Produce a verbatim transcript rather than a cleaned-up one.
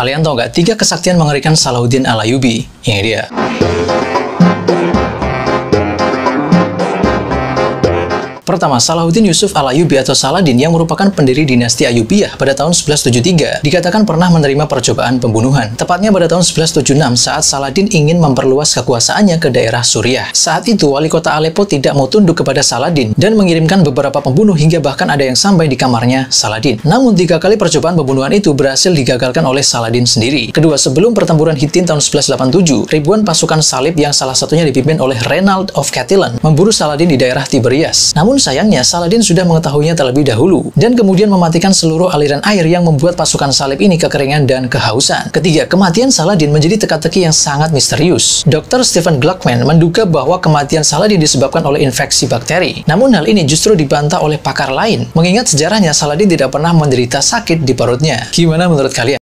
Kalian tahu nggak tiga kesaktian mengerikan Salahuddin Al-Ayyubi? Ini dia. Pertama, Salahuddin Yusuf Al-Ayyubi atau Saladin yang merupakan pendiri dinasti Ayyubiyah pada tahun sebelas tujuh puluh tiga dikatakan pernah menerima percobaan pembunuhan. Tepatnya pada tahun sebelas tujuh puluh enam saat Saladin ingin memperluas kekuasaannya ke daerah Suriah. Saat itu, wali kota Aleppo tidak mau tunduk kepada Saladin dan mengirimkan beberapa pembunuh hingga bahkan ada yang sampai di kamarnya Saladin. Namun, tiga kali percobaan pembunuhan itu berhasil digagalkan oleh Saladin sendiri. Kedua, sebelum pertempuran Hittin tahun sebelas delapan puluh tujuh, ribuan pasukan salib yang salah satunya dipimpin oleh Reynald of Catiline memburu Saladin di daerah Tiberias. Namun sayangnya, Saladin sudah mengetahuinya terlebih dahulu dan kemudian mematikan seluruh aliran air yang membuat pasukan salib ini kekeringan dan kehausan. Ketiga, kematian Saladin menjadi teka-teki yang sangat misterius. dokter Stephen Gluckman menduga bahwa kematian Saladin disebabkan oleh infeksi bakteri. Namun hal ini justru dibantah oleh pakar lain, mengingat sejarahnya Saladin tidak pernah menderita sakit di perutnya. Gimana menurut kalian?